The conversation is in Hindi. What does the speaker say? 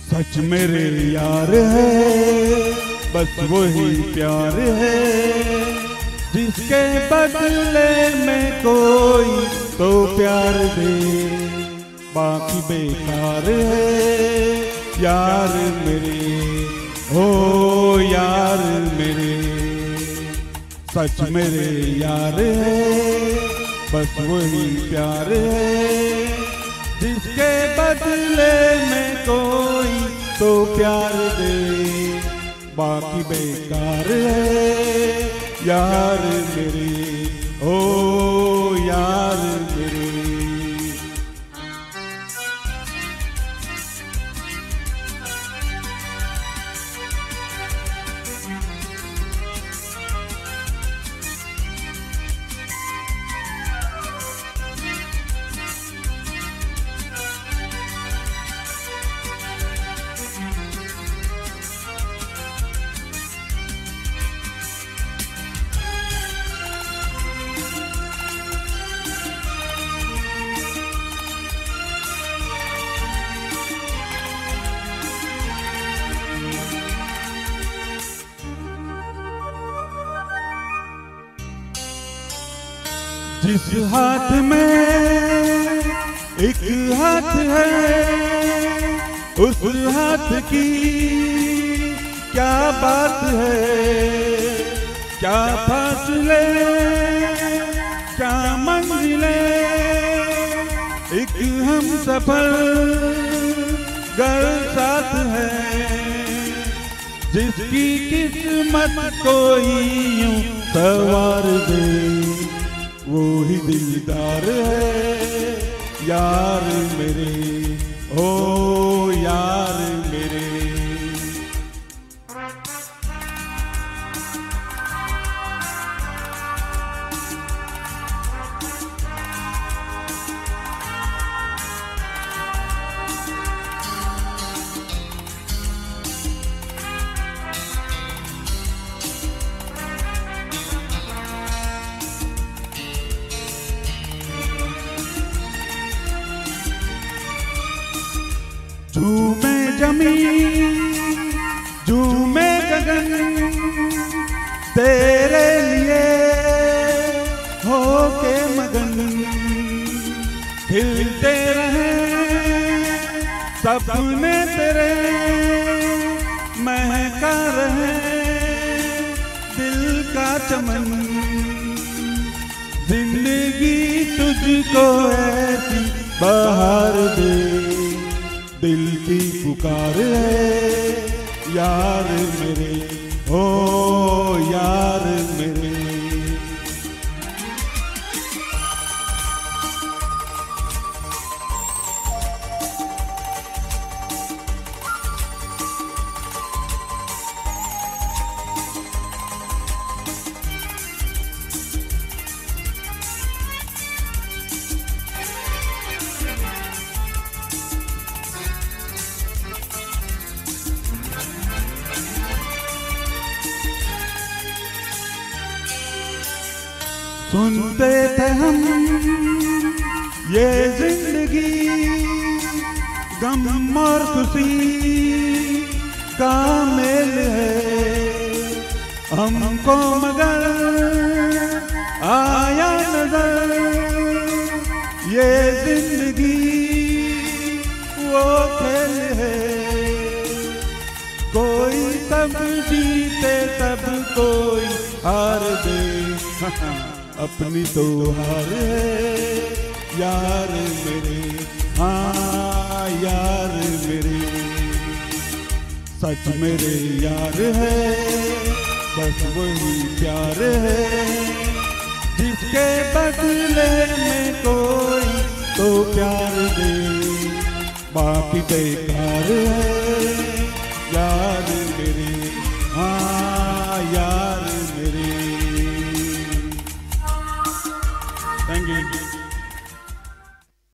सच मेरे यार है, बस वही प्यार है जिसके बदले में कोई तो प्यार दे, बाकी बेकार है यार मेरे, ओ यार मेरे। सच मेरे यार है, बस वही प्यार है जिसके बदले में कोई तो प्यार दे, बाकी बेकार है यार मेरे, ओ यार मेरे। जिस हाथ में एक हाथ है, उस हाथ की क्या बात है, क्या फासले क्या मंजिले, एक हम सफर गर साथ है, जिसकी किस्मत कोई यूं सवार दे, वो ही दिलदार है यार मेरे, ओ यार मेरे। झूमे जमीन झूमे गगन तेरे लिए होके मगन, खिलते रहे सपने तेरे, महका रहे दिल का चमन, जिंदगी तुझको ऐसी बहार दे, दिल की पुकार है यार मेरे, ओ यार मेरे। सुनते थे हम ये जिंदगी गम और खुशी का मेल है, हमको मगर आया नजर ये जिंदगी वो खेल है, कोई तब जीते तब कोई हार दे, अपनी तो हार है यार मेरे, हाँ यार मेरे। सच मेरे यार है, बस वही प्यार है जिसके बदले में कोई तो प्यार दे, बाकी बेकार है